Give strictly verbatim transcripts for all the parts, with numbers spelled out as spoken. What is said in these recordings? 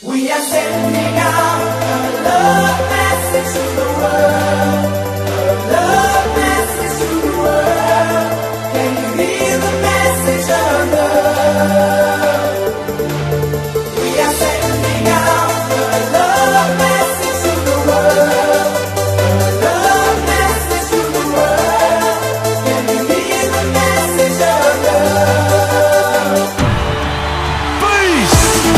We are sending out a love message to the world, a love message to the world. Can you hear the message of love? We are sending out a love message to the world, a love message to the world. Can you hear the message of love? Peace!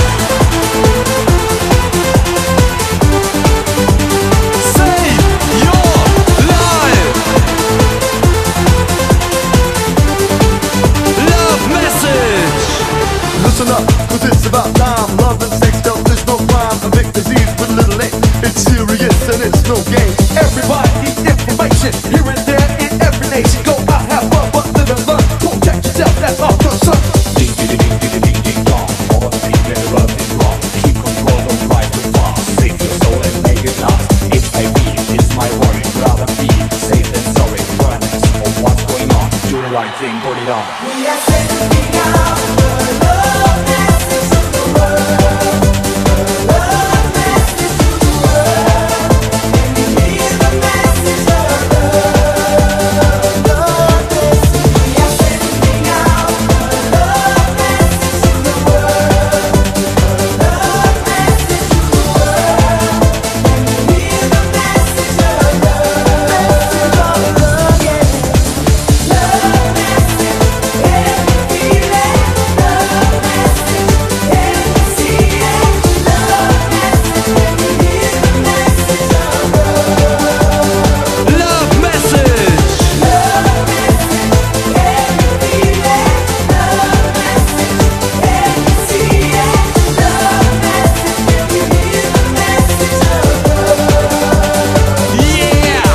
Listen up, cause it's about time. Love and sex, don't, there's no crime. A big disease with a little ink. It's serious and it's no game. Everybody needs information, here and there in every nation. Go out, have fun, but live and learn. Protect yourself, that's our concern. Ding, ding, ding, ding, ding, ding, dong. All the things that are running wrong. Keep control, don't drive too fast. Save your soul and make it last. If I be, it's my worry. Rather be safe than sorry. Awareness of what's going on. Do the right thing, put it on. We are sending out the love message to the world, the love message to the world. Can you hear the message of love? Love message. We are sending out the love message to the world, the love message to the world. Can you hear the message of love? Message of love, yeah. Love message, can you feel it? Love message, can you see it? Love message, can you hear the message of love? Love message! Love message, can you feel it? Love message, can you see it? Love message, can you hear the message of love? Yeah!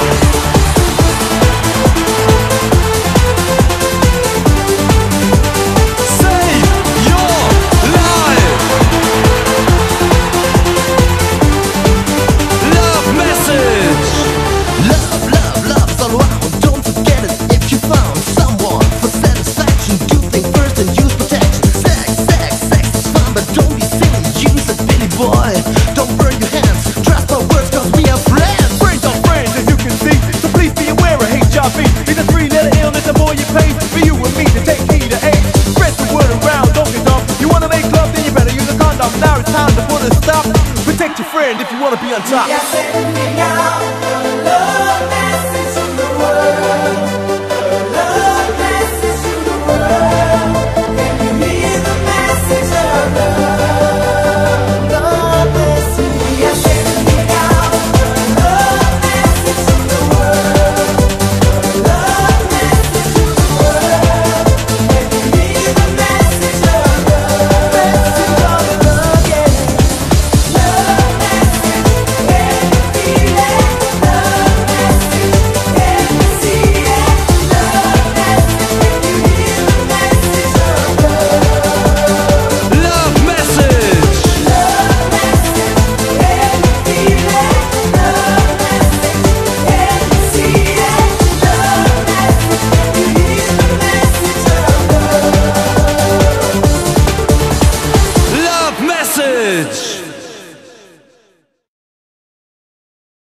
Save your life! Love message! Love, love, love's all around. Don't forget it if you found someone for satisfaction. Do think first and use protection. Sex, sex, sex is fun, but don't be silly. Use it, Billy boy. Don't burn your hands. Trust my words, cause we are friends. Friends are friends, as you can see. So please be aware of H I V. It's a three-letter illness, the more you pay for you and me to take heed of AIDS. Spread the word around, don't get dumb. You wanna make love, then you better use a condom. Now it's time to put a stop. Protect your friend if you wanna be on top. We are sending out